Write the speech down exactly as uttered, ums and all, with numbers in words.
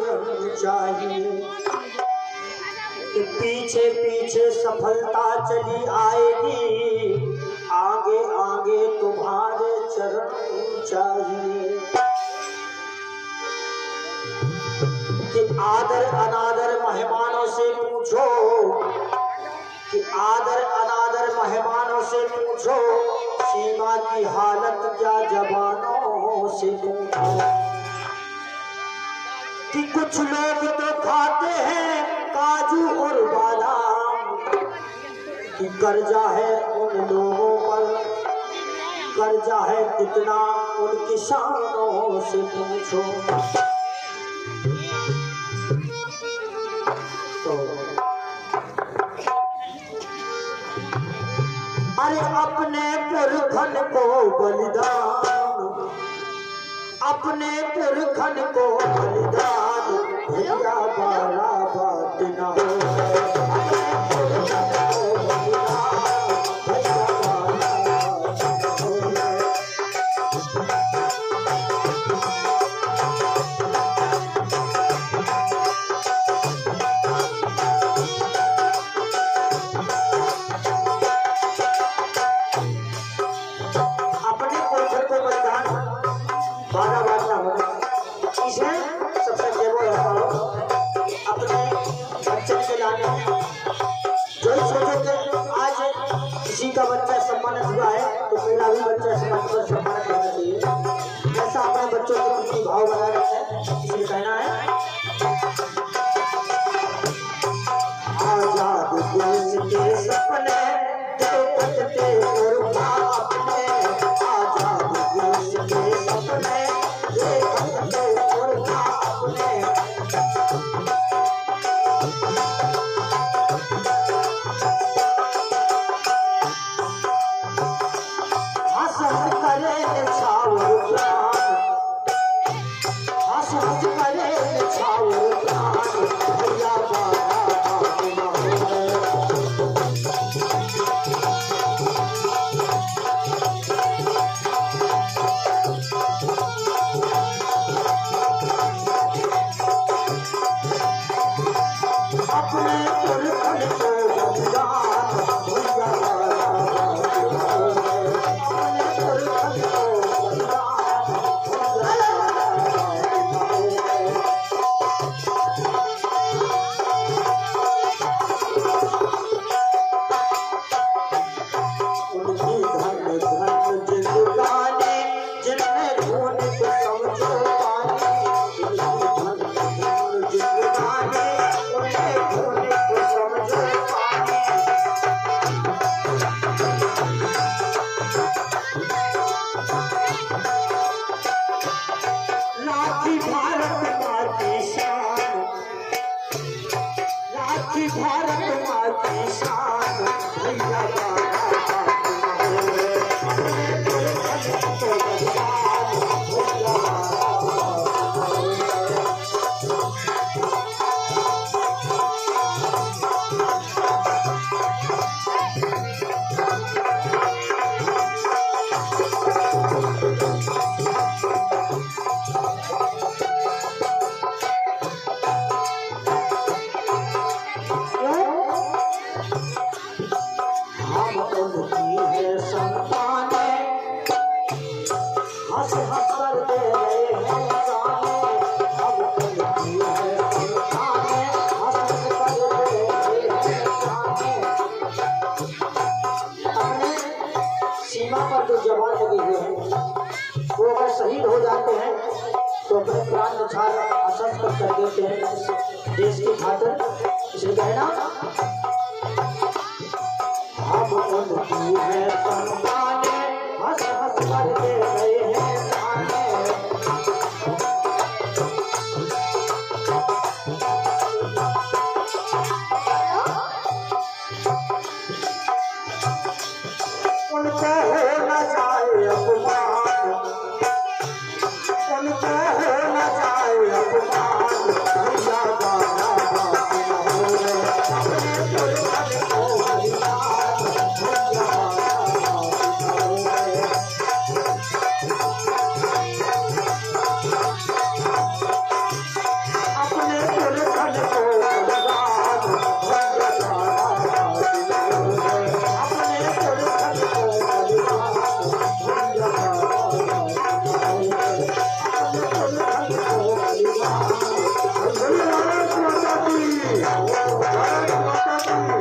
चरण चाहिए कि पीछे पीछे सफलता चली आएगी, आगे आगे तुम्हारे चरण चाहिए। कि आदर अनादर मेहमानों से पूछो, कि आदर अनादर मेहमानों से पूछो, सीमा की हालत क्या जवानों से पूछो। कि कुछ लोग तो खाते हैं काजू और बादाम, कि कर्जा है उन लोगों पर, कर्जा है कितना उन किसानों से पूछो। तो अरे अपने पुरखन को बलिदान, अपने पुरखन को बलिदान भैया बाला बात न हो। किसी का बच्चा सम्मानित हुआ है तो मेरा भी बच्चा सम्मानित पर सम्मानित होना चाहिए। जैसा अपने बच्चों के प्रति भाव बना रहे हैं, इसलिए कहना है आजाद देश के सपने देखते उर्फा अपने, आजाद देश के सपने देखते उर्फा अपने। शहीद हो जाते हैं तो अपने प्राण न्यौछावर असंस्कृत कर देते हैं देश की खातिर। इसलिए कहना हम उनकी है संतानें, हंस हंस कर दे रहे हैं